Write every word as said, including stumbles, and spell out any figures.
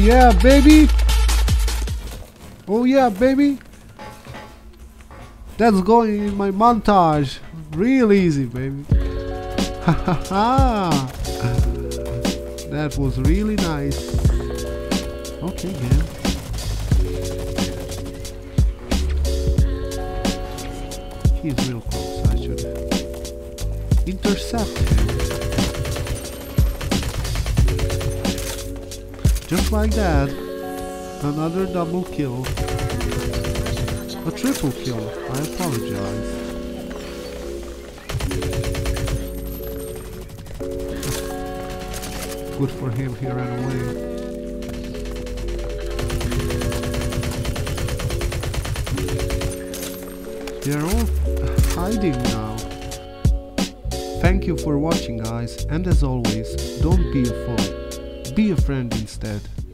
yeah, baby. Oh yeah, baby. That's going in my montage. Real easy, baby. Ha ha ha. That was really nice. Okay, again. He's real close. I should intercept him. Just like that. Another double kill. A triple kill. I apologize. Good for him, he ran away. They're all hiding now. Thank you for watching, guys, and as always, don't be a fool. Be a friend instead.